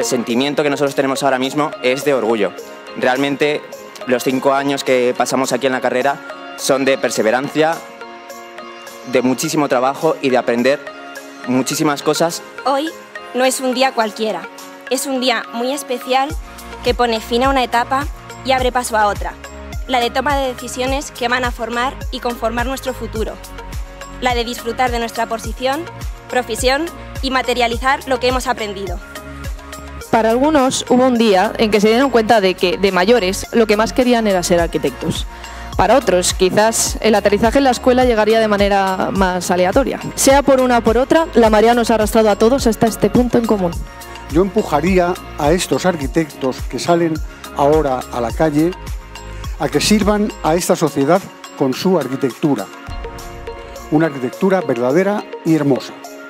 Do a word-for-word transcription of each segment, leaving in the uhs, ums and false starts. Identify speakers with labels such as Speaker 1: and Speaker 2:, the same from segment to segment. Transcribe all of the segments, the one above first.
Speaker 1: el sentimiento que nosotros tenemos ahora mismo es de orgullo. Realmente los cinco años que pasamos aquí en la carrera son de perseverancia, de muchísimo trabajo y de aprender muchísimas cosas.
Speaker 2: Hoy no es un día cualquiera, es un día muy especial que pone fin a una etapa y abre paso a otra, la de toma de decisiones que van a formar y conformar nuestro futuro, la de disfrutar de nuestra posición, profesión y materializar lo que hemos aprendido.
Speaker 3: Para algunos hubo un día en que se dieron cuenta de que, de mayores, lo que más querían era ser arquitectos. Para otros, quizás, el aterrizaje en la escuela llegaría de manera más aleatoria. Sea por una o por otra, la marea nos ha arrastrado a todos hasta este punto en común.
Speaker 4: Yo empujaría a estos arquitectos que salen ahora a la calle a que sirvan a esta sociedad con su arquitectura. Una arquitectura verdadera y hermosa.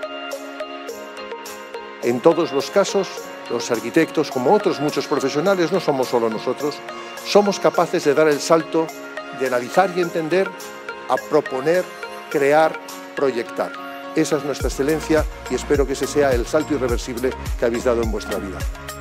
Speaker 5: En todos los casos, los arquitectos, como otros muchos profesionales, no somos solo nosotros, somos capaces de dar el salto de analizar y entender a proponer, crear, proyectar. Esa es nuestra excelencia y espero que ese sea el salto irreversible que habéis dado en vuestra vida.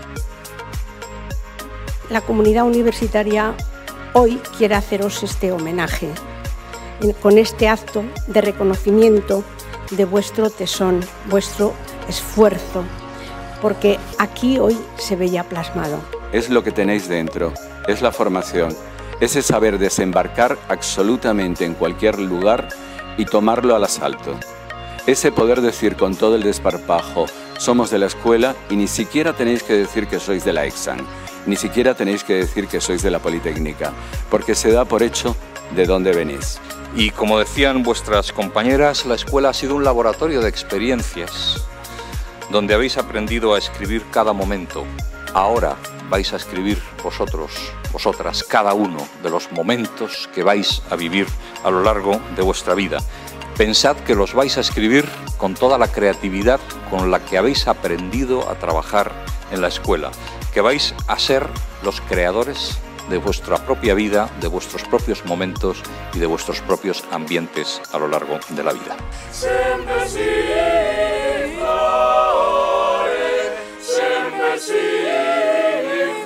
Speaker 6: La comunidad universitaria hoy quiere haceros este homenaje con este acto de reconocimiento de vuestro tesón, vuestro esfuerzo, porque aquí hoy se veía plasmado.
Speaker 7: Es lo que tenéis dentro, es la formación, ese saber desembarcar absolutamente en cualquier lugar y tomarlo al asalto. Ese poder decir con todo el desparpajo, somos de la escuela y ni siquiera tenéis que decir que sois de la EXAN, ni siquiera tenéis que decir que sois de la Politécnica, porque se da por hecho de dónde venís.
Speaker 8: Y como decían vuestras compañeras, la escuela ha sido un laboratorio de experiencias, donde habéis aprendido a escribir cada momento. Ahora vais a escribir vosotros, vosotras, cada uno de los momentos que vais a vivir a lo largo de vuestra vida. Pensad que los vais a escribir con toda la creatividad con la que habéis aprendido a trabajar en la escuela, que vais a ser los creadores de vuestra propia vida, de vuestros propios momentos y de vuestros propios ambientes a lo largo de la vida.
Speaker 9: Sempre siguin flores, sempre siguin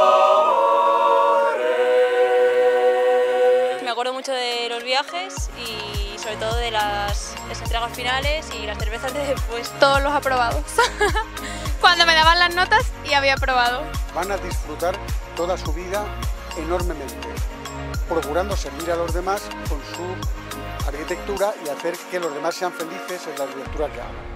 Speaker 9: flores.
Speaker 10: Me acuerdo mucho de los viajes y sobre todo de las, las entregas finales y las cervezas de después.
Speaker 11: Todos los aprobados. Cuando me daban las notas y había aprobado.
Speaker 4: Van a disfrutar toda su vida enormemente, procurando servir a los demás con su arquitectura y hacer que los demás sean felices en la arquitectura que hagan.